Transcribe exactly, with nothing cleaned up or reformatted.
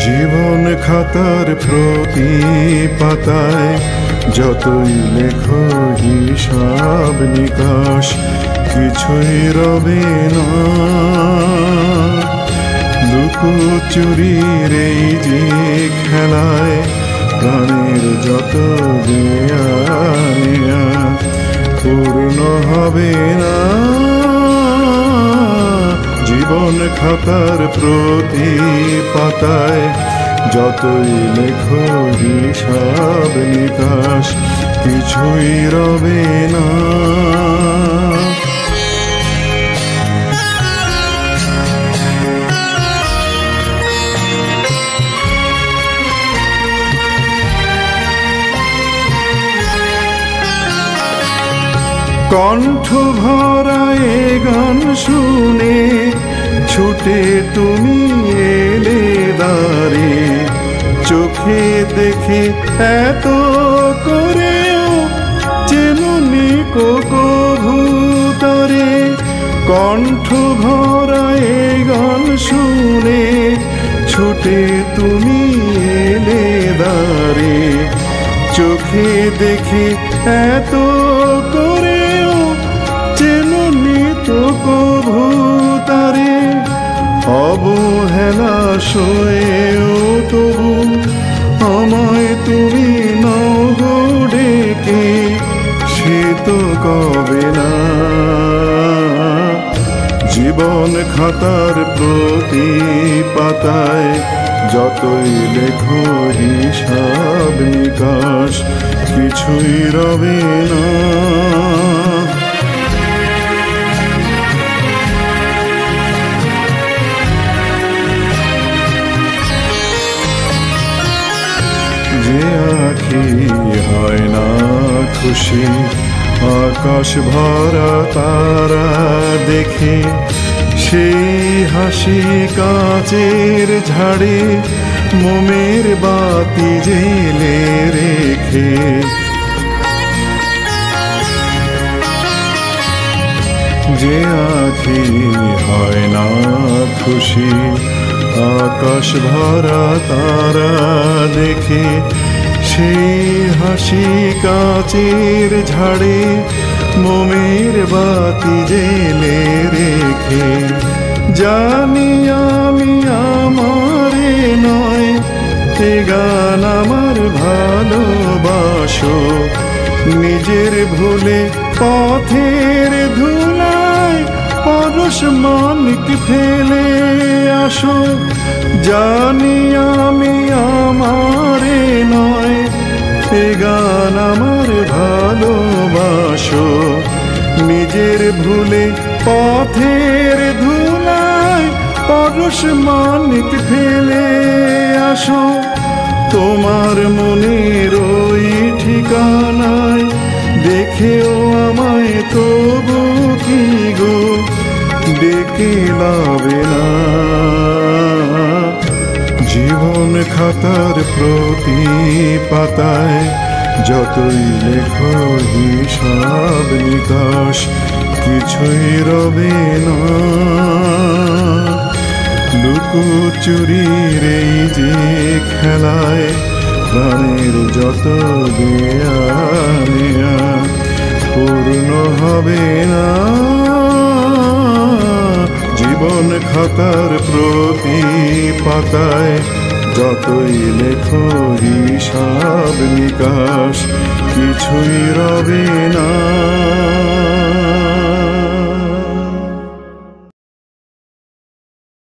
জীবন খাতার প্রতি পাতায় যতই লেখো হিসাব নিকাশ কিছুই রবে না। লুকোচুরির এই যে খেলায় প্রাণের যত দেয়া নেয়া পূর্ণ হবে না। জীবন খাতার প্রতি পাতায় যতই লেখো হিসাব নিকাশ কিছুই রবে না। কণ্ঠ ভরা এ গান শুনে ছুটে তুমি এলে দ্বারে, চোখে দেখে এত করেও চেনুনি কো কভু তরে। কণ্ঠ ভরা এ গান শুনে ছুটে তুমি এলে দ্বারে, চোখে দেখে এত করেও চেনুনি তো কভু তারে। অবহেলা সয়েও তবু আমায় তুমি নাও গো ডেকে, সে তো কবে না। জীবন খাতার প্রতি পাতায় যতই লেখো হিসাব নিকাশ কিছুই রবে না। যে আঁখি হয় না খুশি আকাশ ভরা তারা দেখে, সেই হাসি কাচের ঝাড়ে মোমের বাতি জেলে রেখে। যে আঁখি হয় না খুশি আকাশ ভরা তারা দেখে, সেই হাসি কাচের ঝাড়ে মোমের বাতি জেলে রেখে। জানি আমি আমারে নয় এ গান আমার ভালোবাসো, নিজের ভুলে পথের ধুলায় পরশ মানিক ফেলে আসো। জানি আমি আমারে নয় এ গান আমার ভালোবাসো, নিজের ভুলে পথের ধুলায় পরশ মানিক ফেলে আসো। তোমার মনের ওই ঠিকানায় দেখেও আমায় তবু কি গো ডেকে লাবে না। জীবন খাতার প্রতি পাতায় যতই লেখো হিসাব নিকাশ কিছুই রবে না। লুকোচুরির এই যে খেলায় প্রাণের যত দেয়া নেয়া পূর্ণ হবে না। জীবন খাতার প্রতি পাতায় যতই লেখো হিসাব নিকাশ কিছুই রবে না।